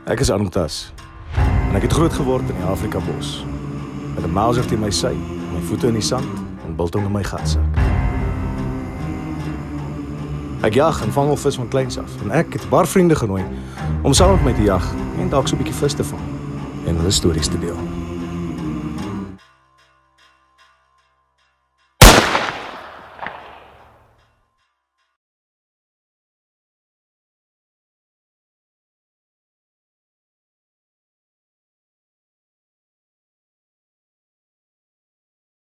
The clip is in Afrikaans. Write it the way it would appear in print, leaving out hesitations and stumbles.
Ek is Armtas en ek het groot geword in die Afrika bos. Met 'n mauser teen my sy, my voete in die sand en biltong in my gatsak. Ek jag en vang al vis van kleins af en ek het 'n paar vriende genooi om saam met my te jag en dalk so 'n bietjie vis te vang en hulle stories te deel.